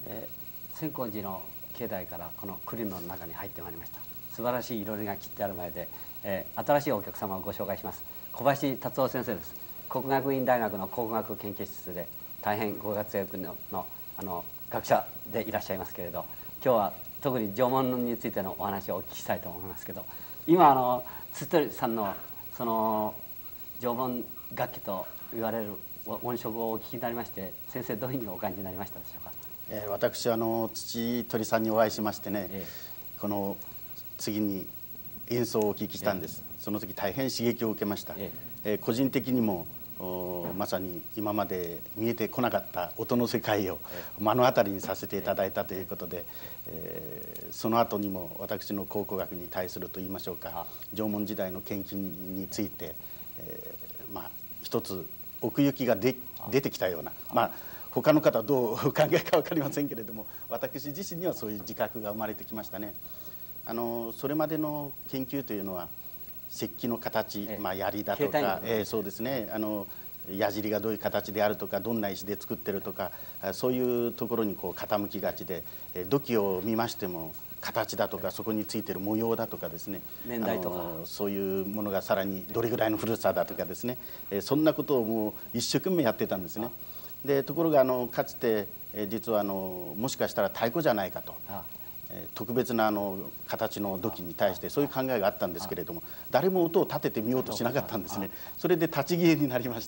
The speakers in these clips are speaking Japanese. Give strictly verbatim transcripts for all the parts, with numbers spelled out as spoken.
えー、千光寺の境内からこの栗の中に入ってまいりました。素晴らしい彩りが切ってある前で、えー、新しいお客様をご紹介します。小林達夫先生です。国学院大学の考古学研究室で大変ご活躍ののあの学者でいらっしゃいますけれど、今日は特に縄文についてのお話をお聞きしたいと思いますけど、今あの土取さんのその縄文楽器と言われる音色をお聞きになりまして、先生どういうふうにお感じになりましたでしょうか。 えー、私あの土取さんにお会いしましてね、えー、この次に演奏をお聞きしたんです。えー、その時大変刺激を受けました。えーえー、個人的にもまさに今まで見えてこなかった音の世界を目の当たりにさせていただいたということで、えー、その後にも私の考古学に対するといいましょうか、縄文時代の研究について、えー、まあ一つ奥行きがで出てきたような、まあ他の方はどうお考えか分かりませんけれども、私自身にはそういう自覚が生まれてきましたね。あのそれまでの研究というのは石器の形、まあ、槍だとか、えー、そうですね、あの矢尻がどういう形であるとか、どんな石で作ってるとか、そういうところにこう傾きがちで、土器を見ましても形だとか、そこについてる模様だとかですね、 年代とかそういうものがさらにどれぐらいの古さだとかですね、そんなことをもう一生懸命やってたんですね。でところがあのかつて実はあのもしかしたら太鼓じゃないかと。特別なあの形の土器に対してそういう考えがあったんですけれども、誰も音を立ててみようとしなかったんですね。それで立ち消えになりまして、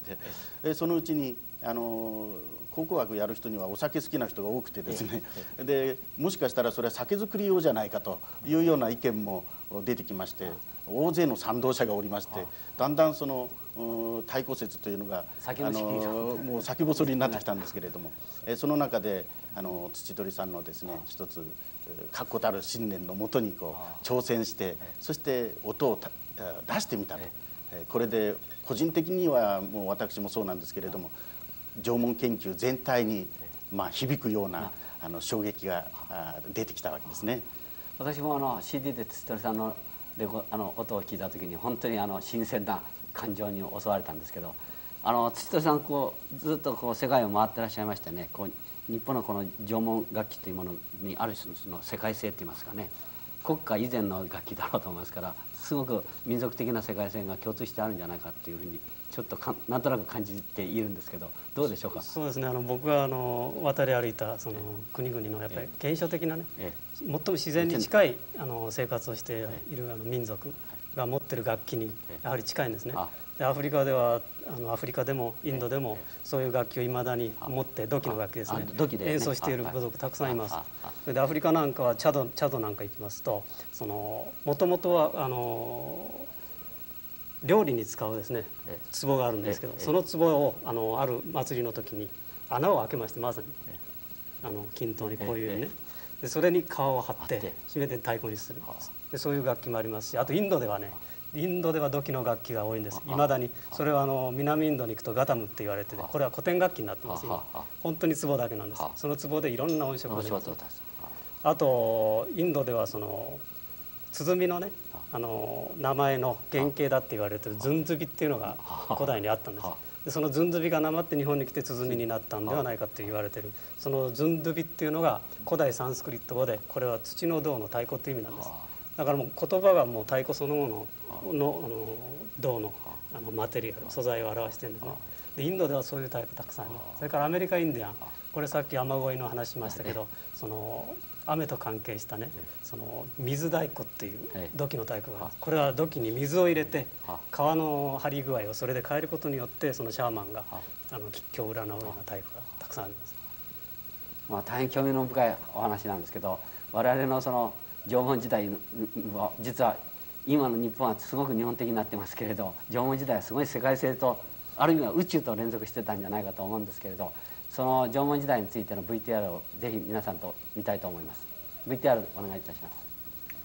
そのうちにあの考古学やる人にはお酒好きな人が多くてですね、でもしかしたらそれは酒造り用じゃないかというような意見も出てきまして、大勢の賛同者がおりまして、だんだんその太鼓説というのがあのもう先細りになってきたんですけれども、その中であの土取さんのですね一つ確固たる信念のもとにこう挑戦して、そして音を出してみたと。これで個人的にはもう私もそうなんですけれども、縄文研究全体にまあ響くようなあの衝撃が出てきたわけですね。 私もあの シーディー で土取さんのレコあの音を聞いた時に本当にあの新鮮な感情に襲われたんですけど、あの土取さんこうずっとこう世界を回ってらっしゃいましてね、こう日本のこの縄文楽器というものにある種の世界性といいますかね、国家以前の楽器だろうと思いますから、すごく民族的な世界性が共通してあるんじゃないかっていうふうにちょっとかなんとなく感じているんですけど、どうでしょうか。 そうですね、あの僕があの渡り歩いたその国々のやっぱり原初的なね、最も自然に近いあの生活をしているあの民族が持ってる楽器にやはり近いんですね。でアフリカではあのアフリカでもインドでもそういう楽器をいまだに持って土器の楽器ですね演奏している部族たくさんいます。それでアフリカなんかはチャドチャドなんか行きますと、そのもともとはあの料理に使うですね壺があるんですけど、その壺をあのある祭りの時に穴を開けまして、まさにあの均等にこういうね、でそれに皮を張って締めて太鼓にする。でそういう楽器もありますし、あとインドではね、インドでは土器の楽器が多いんです。いまだにそれはあの南インドに行くとガタムって言われてて、これは古典楽器になってます今。本当に壺だけなんです。その壺でいろんな音色が出ます。あとインドではその鼓のねあの名前の原型だって言われてるズンズビっていうのが古代にあったんです。でそのズンドゥビがなまって日本に来て鼓になったんではないかって言われてる、そのズンドゥビっていうのが古代サンスクリット語で、これは土の銅の太鼓っていう意味なんです。だからもう言葉がもう太鼓そのもののあの銅のあのマテリアル素材を表してるんですね。でインドではそういう太鼓たくさんあります。それからアメリカインディアン、これさっき雨乞いの話しましたけど、その雨と関係したね、その水太鼓っていう土器の太鼓があります。これは土器に水を入れて川の張り具合をそれで変えることによって、そのシャーマンがあの吉凶を占うような太鼓がたくさんあります。 まあ大変興味の深いお話なんですけど、我々のその縄文時代は実は今の日本はすごく日本的になってますけれど、縄文時代はすごい世界性とある意味は宇宙と連続してたんじゃないかと思うんですけれど、その縄文時代についての ブイティーアール をぜひ皆さんと見たいと思います。 ブイティーアール お願いいたします。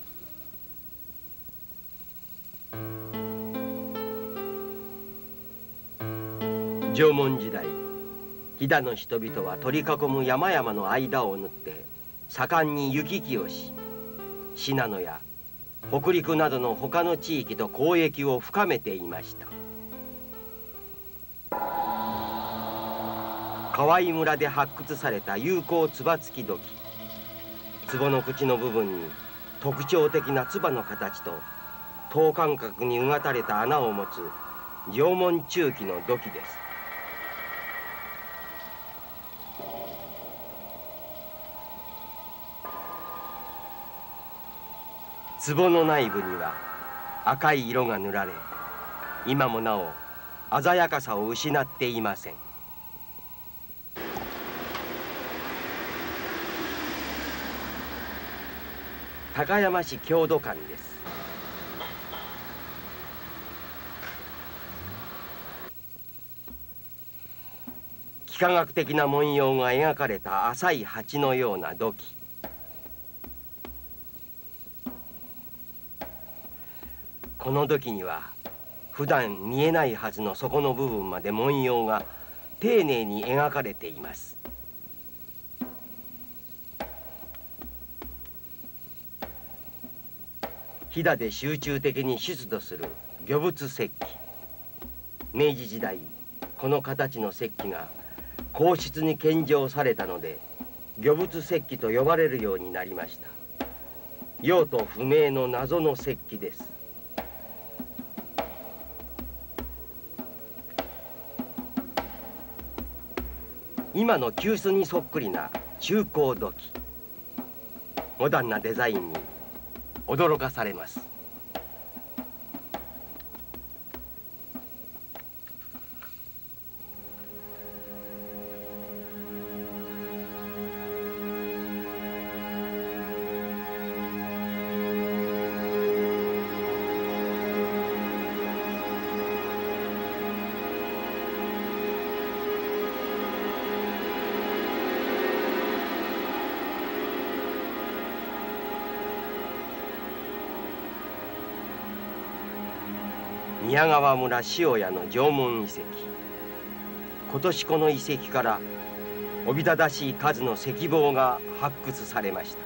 縄文時代、飛騨の人々は取り囲む山々の間を縫って盛んに行き来をし、信濃や北陸などの他の地域と交易を深めていました。 河合村で発掘された有効つば付き土器。壺の口の部分に特徴的なつばの形と等間隔にうがたれた穴を持つ縄文中期の土器です。壺の内部には赤い色が塗られ、今もなお鮮やかさを失っていません。高山市郷土館です。幾何学的な文様が描かれた浅い鉢のような土器。この土器には普段見えないはずの底の部分まで文様が丁寧に描かれています。飛騨で集中的に出土する魚物石器。明治時代、この形の石器が皇室に献上されたので魚物石器と呼ばれるようになりました。用途不明の謎の石器です。今の急須にそっくりな中高土器。モダンなデザインに驚かされます。宮川村塩谷の縄文遺跡。今年この遺跡からおびただしい数の石棒が発掘されました。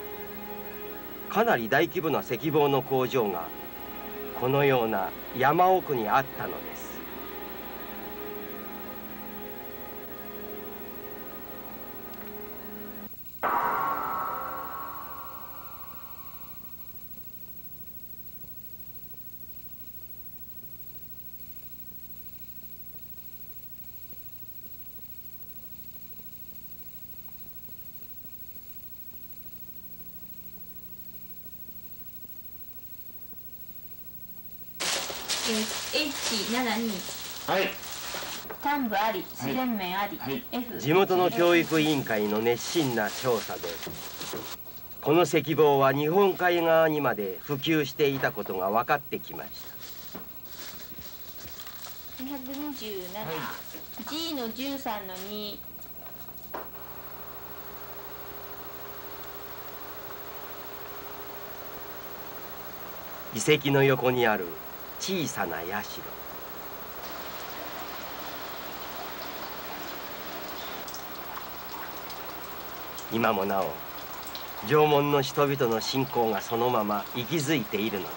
かなり大規模な石棒の工場がこのような山奥にあったのです。 エイチななにはい。 端部あり、自然面あり、 はい、 F 地元の教育委員会の熱心な調査で、この石棒は日本海側にまで普及していたことが分かってきました。 にひゃくにじゅうなな、はい、G のじゅうさんのに。 遺跡の横にある小さな社。今もなお縄文の人々の信仰がそのまま息づいているのです。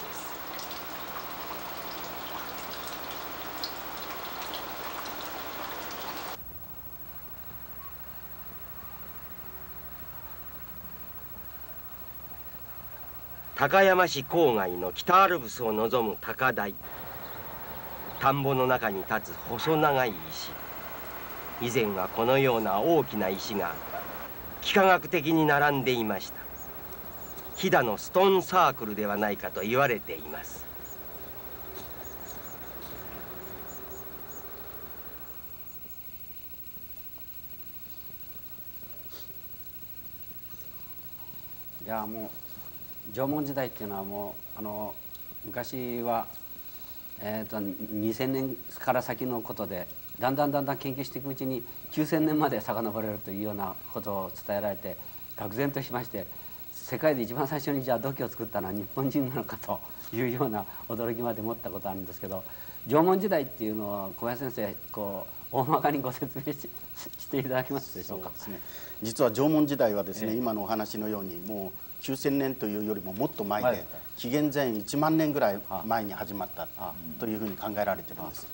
高山市郊外の北アルプスを望む高台。田んぼの中に立つ細長い石。以前はこのような大きな石が幾何学的に並んでいました。飛騨のストーンサークルではないかと言われています。 いやもう縄文時代っていうのはもうあの昔は、えー、とにせんねんから先のことでだんだんだんだん研究していくうちにきゅうせんねんまで遡れるというようなことを伝えられて愕然としまして、世界で一番最初にじゃあ土器を作ったのは日本人なのかというような驚きまで持ったことあるんですけど、縄文時代っていうのは小林先生こう大まかにご説明 し, していただけますでしょうか。 そうですね、実は縄文時代はですね、ええ、今のお話のようにもうきゅうせんねんというよりももっと前で、はい、紀元前いちまんねんぐらい前に始まったというふうに考えられてるんです。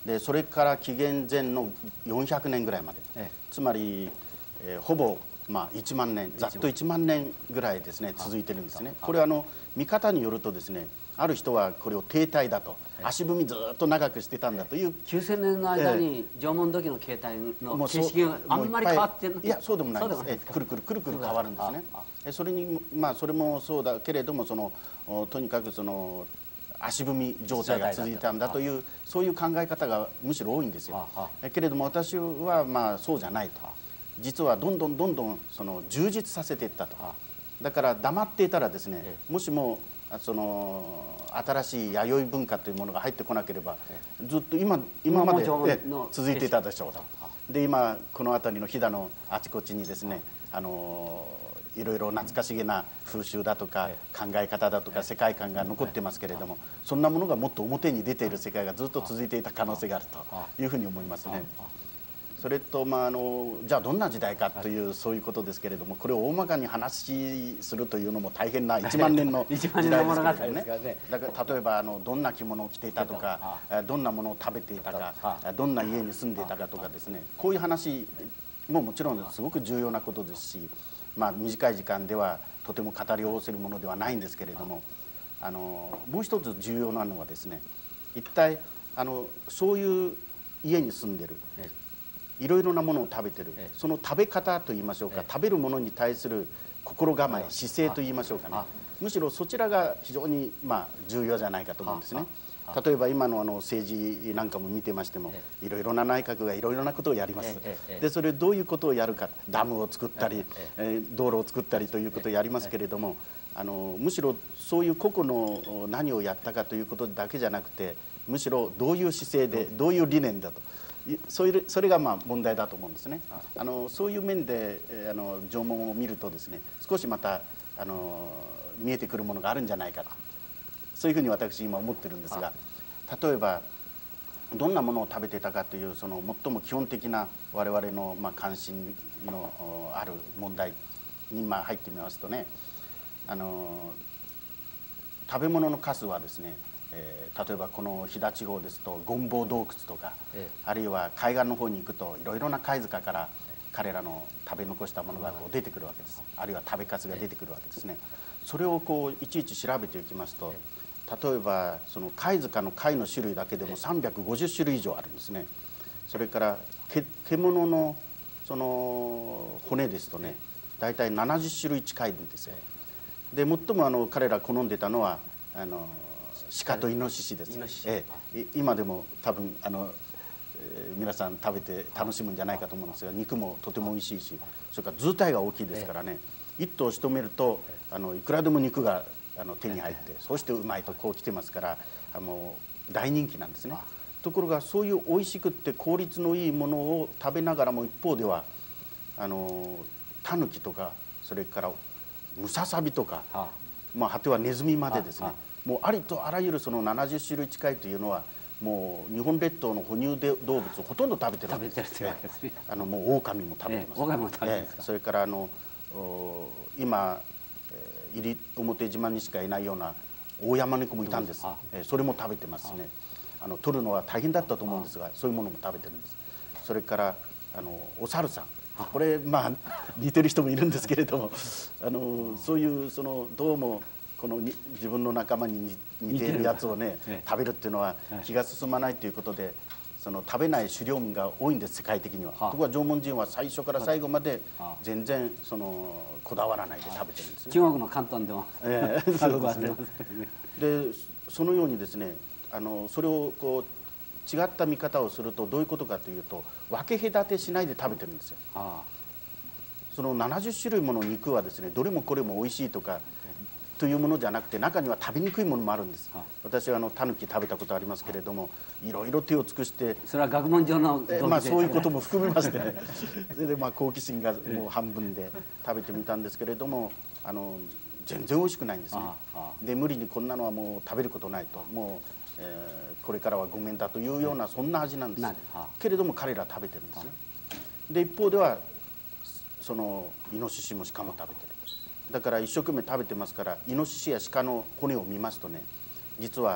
でそれから紀元前のよんひゃくねんぐらいまで、ええ、つまり、えー、ほぼまあいちまんねん、ざっといちまんねんぐらいですね続いてるんですね。これはあの見方によるとですね、ある人はこれを停滞だと、足踏みずっと長くしてたんだという、 きゅうせんねんの間に縄文土器の形態の形式があんまり変わってる。 いやそうでもないんです。えくるくるくるくる変わるんですね。それにまあそれもそうだけれども、そのとにかくその足踏み状態が続いたんだという、そういう考え方がむしろ多いんですよ。けれども私はまあそうじゃないと。実はどんどんどんどんその充実させていったと。だから黙っていたらですね、もしもその新しい弥生文化というものが入ってこなければ、ずっと今今まで続いていたでしょうと。で今この辺りの飛騨のあちこちにですね、あのいろいろ懐かしげな風習だとか考え方だとか世界観が残ってますけれども、そんなものがもっと表に出ている世界がずっと続いていた可能性があるというふうに思いますね。それと、まあ、あのじゃあどんな時代かというそういうことですけれども、これを大まかに話するというのも大変ないちまんねんの時代ですけれどもね。だから例えばあのどんな着物を着ていたとか、どんなものを食べていたか、どんな家に住んでいたかとかですね、こういう話ももちろんすごく重要なことですし、まあ、短い時間ではとても語り下ろせるものではないんですけれども、あのもう一つ重要なのはですね、一体あのそういう家に住んでる、いろいろなものを食べてる、その食べ方といいましょうか、食べるものに対する心構え、姿勢といいましょうかね、むしろそちらが非常にまあ重要じゃないかと思うんですね。例えば今のあの政治なんかも見てましても、いろいろな内閣がいろいろなことをやります。でそれどういうことをやるか、ダムを作ったり道路を作ったりということをやりますけれども、あのむしろそういう個々の何をやったかということだけじゃなくて、むしろどういう姿勢でどういう理念だと、そういうそれがまあ問題だと思うんですね。あのそういう面であの縄文を見るとですね、少しまたあの見えてくるものがあるんじゃないかと、そういうふうに私今思ってるんですが、例えばどんなものを食べていたかというその最も基本的な我々のまあ関心のある問題にまあ入ってみますとね、あの食べ物の数はですね、えー、例えばこの飛騨地方ですと権坊洞窟とか、ええ、あるいは海岸の方に行くといろいろな貝塚から彼らの食べ残したものがこう出てくるわけです。あるいは食べかすが出てくるわけですね。それをこういちいち調べていきますと、例えばその貝塚の貝の種類だけでもさんびゃくごじゅっしゅるい以上あるんですね。それからけ獣のその骨ですとね、大体ななじゅっしゅるい近いんですよ。で最もあの彼ら好んでたのはあの鹿とイノシシです。ええ、今でも多分あの、えー、皆さん食べて楽しむんじゃないかと思うんですが、肉もとても美味しいし、それから図体が大きいですからね、一頭仕留めるとあのいくらでも肉があの手に入って、そしてうまいとこう来てますから、あの大人気なんですね。ところがそういう美味しくって効率のいいものを食べながらも、一方ではあのタヌキとか、それからムササビとか、まあ、果てはネズミまでですね、もうありとあらゆるそのななじゅっしゅるい近いというのは、もう日本列島の哺乳動物をほとんど食べてるわけです。あのもう狼も食べてます。 狼も食べてますか。 それからあの今入表島にしかいないような大山猫もいたんです。それも食べてますね。あの取るのは大変だったと思うんですが、そういうものも食べてるんです。それからあのお猿さん、これまあ似てる人もいるんですけれども、あのそういうそのどうもこのに自分の仲間に似ているやつをね食べるっていうのは気が進まないということで、その食べない狩猟民が多いんです、世界的には。ところが縄文人は最初から最後まで全然そのこだわらないで食べてるんですね。 中国の広東でも、 ええ、そうですね。でそのようにですね、あのそれをこう違った見方をするとどういうことかというと、分け隔てしないで食べてるんですよ。そのななじゅっしゅるいもの肉はですね、どれもこれも美味しいとかというものじゃなくて、中には食べにくいものもあるんです。私はあのタヌキ食べたことありますけれども、いろいろ手を尽くして、 それは学問上のえまあそういうことも含めましてね、それでまあ好奇心がもう半分で食べてみたんですけれども、あの全然美味しくないんですね。で無理にこんなのはもう食べることないと、もう、えー、これからはごめんだというような、そんな味なんです。けれども彼らは食べてるんですね。で一方ではそのイノシシもシカも食べてる。だから一生懸命食べてますから、イノシシやシカの骨を見ますとね、実は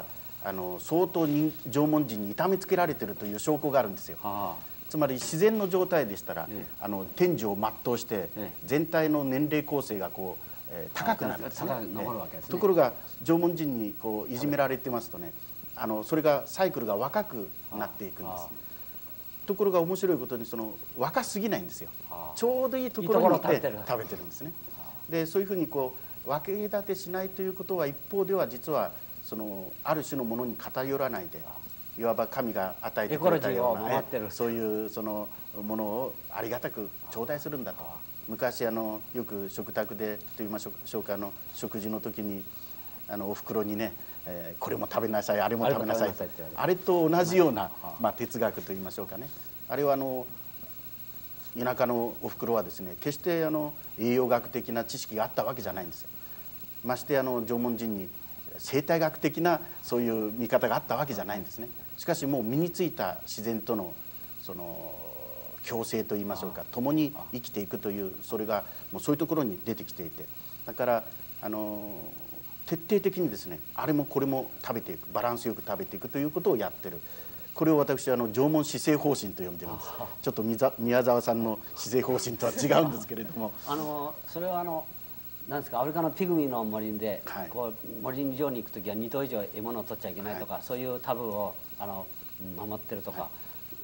あの相当に縄文人に痛めつけられているという証拠があるんですよ。つまり自然の状態でしたら、ええ、あの天寿を全うして、ええ、全体の年齢構成がこう、えー、高くなるんですね。ところが縄文人にこういじめられてますとね、あのそれがサイクルが若くなっていくんです。ところが面白いことにその若すぎないんですよ。ちょうどいいところにいて食べてるんですね。でそういうふうにこう分け隔てしないということは、一方では実はそのある種のものに偏らないで、いわば神が与えてくれたような、ね、そういうそのものをありがたく頂戴するんだと。昔あのよく食卓でといいましょうか、あの食事の時にあのお袋にね、えー、これも食べなさい、あれも食べなさい、あれと同じような、まあ、哲学といいましょうかね。あれはあの田舎のお袋はですね、決してあの栄養学的な知識があったわけじゃないんですよ。ましてあの縄文人に生態学的なそういう見方があったわけじゃないんですね。しかしもう身についた自然とのその共生といいましょうか、共に生きていくという、それがもうそういうところに出てきていて、だからあの徹底的にですね、あれもこれも食べていく、バランスよく食べていくということをやってる。これを私はあの縄文姿勢方針と呼んでるんです。ちょっと宮沢さんの姿勢方針とは違うんですけれども、 あのそれはあのなんですか、アフリカのピグミの森で、はい、こう森上に行く時はに頭以上獲物を取っちゃいけないとか、はい、そういうタブーをあの守ってるとか、はい、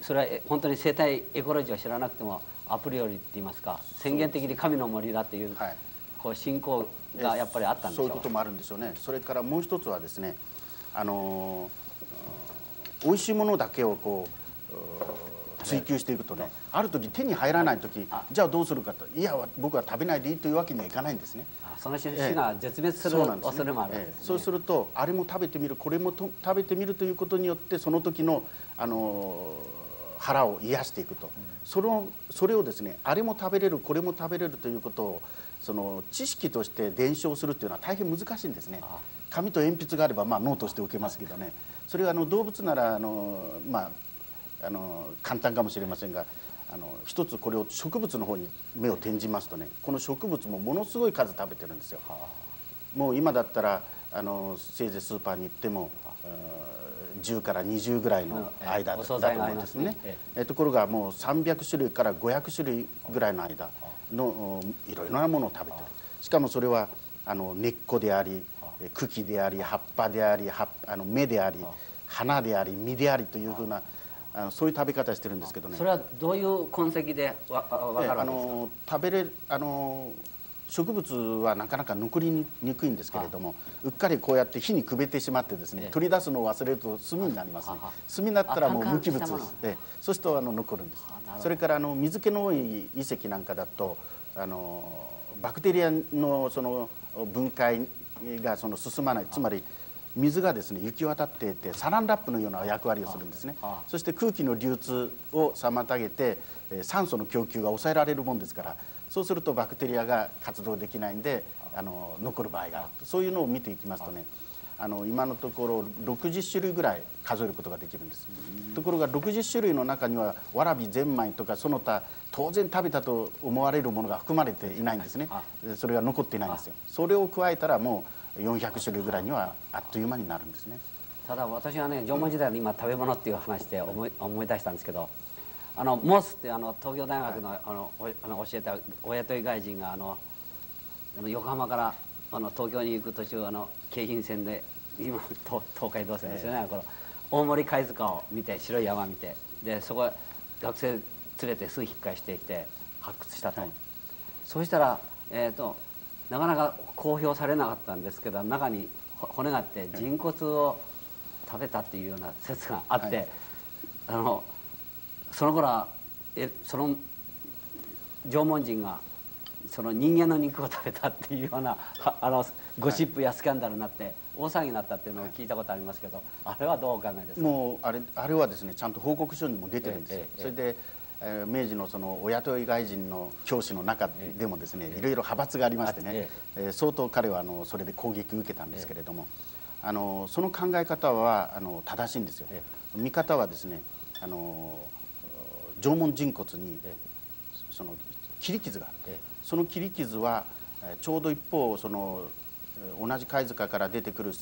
それは本当に生態エコロジーを知らなくてもアプリよりって言いますか、宣言的に神の森だっていう、はい、こう信仰がやっぱりあったんでしょう。 そういうこともあるんでしょうね。それからもう一つはですね、あの美味しいものだけをこう追求していくとね、ある時手に入らない時、じゃあどうするかと、いや僕は食べないでいいというわけにはいかないんですね。 その種が絶滅する恐れもあるわけですね。 そうするとあれも食べてみる、これもと食べてみるということによって、その時のあの腹を癒していくと、うん、そのそれをですね、あれも食べれる、これも食べれるということをその知識として伝承するというのは大変難しいんですね。紙と鉛筆があればまあ脳として受けますけどね、それはあの動物ならあのまああの簡単かもしれませんが、あの一つこれを植物の方に目を転じますとね、この植物もものすごい数食べてるんですよ。もう今だったらあのせいぜいスーパーに行ってもじゅうからにじゅうぐらいの間だと思うんですね。えところがもうさんびゃくしゅるいからごひゃくしゅるいぐらいの間のいろいろなものを食べてる。しかもそれはあの根っこであり、茎であり、葉っぱであり、葉あの芽であり、花であり、実でありというふうな、あのそういう食べ方してるんですけどね。 それはどういう痕跡でわ分かるわけですか。あの食べれあの植物はなかなか残りにくいんですけれども、うっかりこうやって火にくべてしまってですね、取り出すのを忘れると炭になりますね。炭になったらもう無機物で、そうするとあの残るんです。それからあの水気の多い遺跡なんかだと、あのバクテリアのその分解がその進まない、つまり水がですね行き渡っていてサランラップのような役割をするんですね。そして空気の流通を妨げて酸素の供給が抑えられるもんですから、そうするとバクテリアが活動できないんであの残る場合がある。そういうのを見ていきますとね、あの今のところろくじゅっしゅるいぐらい数えることができるんです。ところがろくじゅっしゅるいの中にはわらびゼンマイとかその他当然食べたと思われるものが含まれていないんですね。それが残っていないんですよ。それを加えたらもうよんひゃくしゅるいぐらいにはあっという間になるんですね。 ただ私はね、縄文時代の今食べ物っていう話で思い思い出したんですけど、あのモスってあの東京大学の、はい、あのあの教えたお雇い外人があの横浜からあの東京に行く途中、あの京浜線で今東東海道線ですよね、えー、この大森貝塚を見て、白い山見て、でそこへ学生連れてすぐ引っ返してきて発掘したと、はい、そうしたら、えー、となかなか公表されなかったんですけど、中に骨があって人骨を食べたっていうような説があって、はい、あのその頃はえその縄文人がその人間の肉を食べたっていうようなあのゴシップやスキャンダルになって大騒ぎになったっていうのを聞いたことありますけど、あれはどうお考えですか。 もうあれあれはですね、ちゃんと報告書にも出てるんですよ。それで、えー、明治のそのお雇い外人の教師の中でもですね、いろいろ派閥がありましてね、えー、相当彼はあのそれで攻撃を受けたんですけれども、あのその考え方はあの正しいんですよ。見方はですね、あの縄文人骨にその切り傷がある。その切り傷はちょうど一方その同じ貝塚から出てくる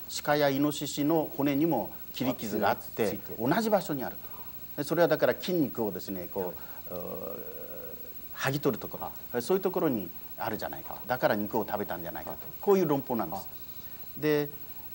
鹿やイノシシの骨にも切り傷があって同じ場所にあると。それはだから筋肉をですねこう剥ぎ取るところ、そういうところにあるじゃないかと。だから肉を食べたんじゃないかと、こういう論法なんです。で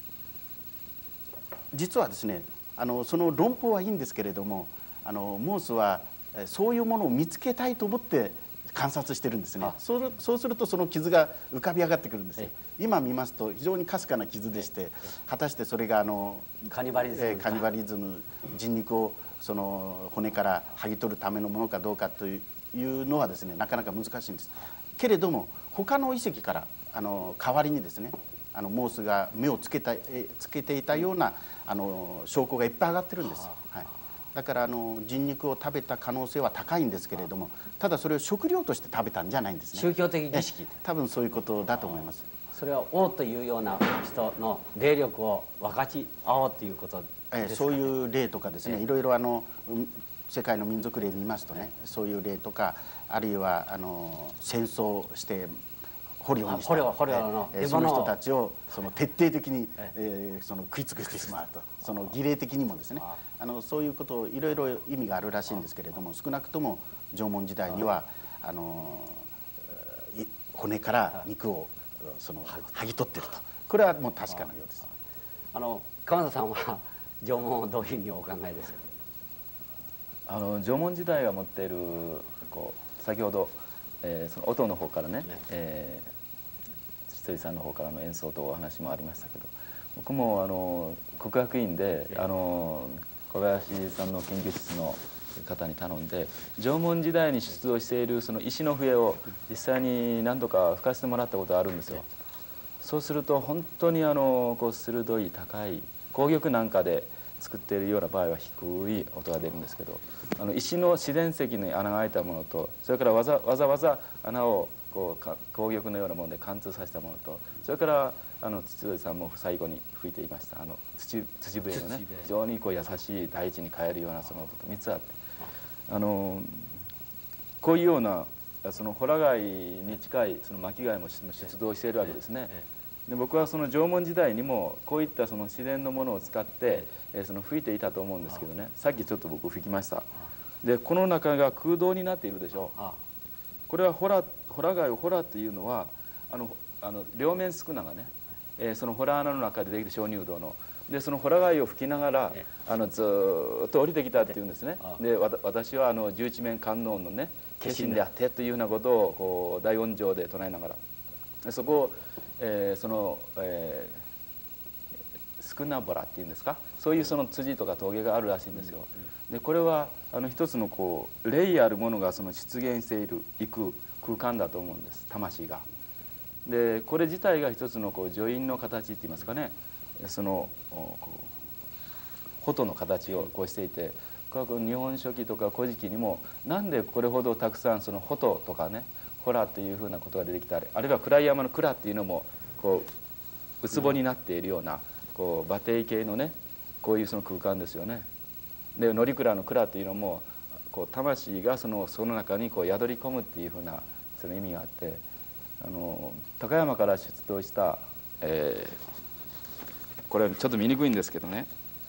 実はですねあのその論法はいいんですけれども、あのモースはそういうものを見つけたいと思って観察してるんですね。そうそうするとその傷が浮かび上がってくるんですよ。今見ますと非常にかすかな傷でして、果たしてそれがあのカニバリズム、 えー、カニバリズム人肉をその骨から剥ぎ取るためのものかどうかというのはですねなかなか難しいんです。けれども他の遺跡からあの代わりにですねあのモースが目をつけたつけていたようなあの証拠がいっぱい上がってるんです。はい、だからあの人肉を食べた可能性は高いんですけれども、ただそれを食料として食べたんじゃないんですね。 宗教的儀式、 多分そういうことだと思います。 それは王というような人の霊力を分かち合おうということですかね。 そういう例とかですね、いろいろあの世界の民族霊見ますとね、そういう例とか、あるいはあの戦争して捕虜にしたその人たちをその徹底的に、えー、その食い尽くしてしまうと、その儀礼的にもですねあのそういうことをいろいろ意味があるらしいんですけれども、少なくとも縄文時代にはあの骨から肉をその剥ぎ取っていると、これはもう確かなようです。 あの鎌田さんは縄文をどういうふうにお考えですか。 あの縄文時代が持っているこう先ほど、えー、その音の方からね、えーひとりさんの方からの演奏とお話もありましたけど、僕もあの国学院であの小林さんの研究室の方に頼んで縄文時代に出土しているその石の笛を実際に何度か吹かせてもらったことがあるんですよ。そうすると本当にあのこう鋭い高い紅玉なんかで作っているような場合は低い音が出るんですけど、あの石の自然石に穴が開いたものと、それからわざわざわざ穴をこう紅玉のようなもので貫通させたものと、それからあの土鳥さんも最後に吹いていましたあの 土, 土笛のね非常にこう優しい大地に変えるようなその音とみっつあって、あのこういうようなそのホラ貝に近いその巻貝も出動しているわけですね。で僕はその縄文時代にもこういったその自然のものを使ってその吹いていたと思うんですけどね、さっきちょっと僕吹きました。でこの中が空洞になっているでしょう。これはホラホラ貝をホラというのはあのあの両面宿儺がね、えー、そのホラ穴の中でできる鍾乳洞のでそのホラ貝を吹きながらあのずっと降りてきたっていうんですね。で私はあの十一面観音のね化身であってというようなことをこう大音上で唱えながらそこを、えー、その、えー、スクナボラっていうんですか、そういうその筋とか峠があるらしいんですよ。でこれはあの一つのこう霊あるものがその出現している行く空間だと思うんです、魂が。でこれ自体が一つのこう助韻の形っていいますかね、そのこう琴の形をこうしていて、これは日本書紀とか古事記にもなんでこれほどたくさんその琴とかねホラというふうなことが出てきたり、あるいは暗い山の蔵っていうのもこうウツボになっているようなこう馬蹄形のねこういうその空間ですよね。で乗鞍の蔵というのもこう魂がそのその中にこう宿り込むっていうふうなその意味があって、あの高山から出土した、えー、これちょっと見にくいんですけどね、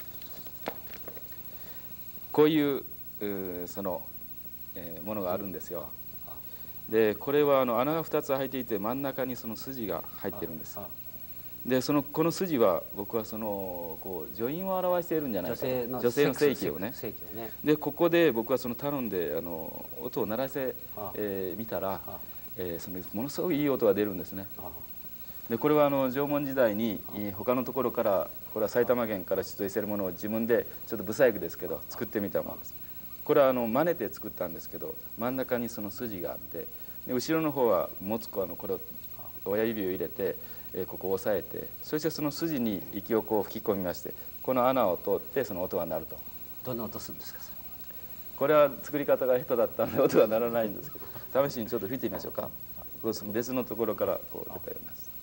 こういうその、えー、ものがあるんですよ。でこれはあの穴がふたつ開いていて真ん中にその筋が入ってるんです。でそのこの筋は僕はそのこう助韻を表しているんじゃないかと、女性の性器をね。でここで僕はその頼んであの音を鳴らしてみ、えー、たら、えー、そのものすごくいい音が出るんですね。でこれはあの縄文時代に他のところからこれは埼玉県から出土しているものを自分でちょっと不細工ですけど作ってみたものです。これはあの真似て作ったんですけど、真ん中にその筋があってで後ろの方は持つ子あのこれを親指を入れてここを押さえて、そしてその筋に息をこう吹き込みまして、この穴を通ってその音が鳴ると。 どんな音するんですか。 これは作り方が下手だったので音が鳴らないんですけど、試しにちょっと吹いてみましょうか。別のところからこう出たような。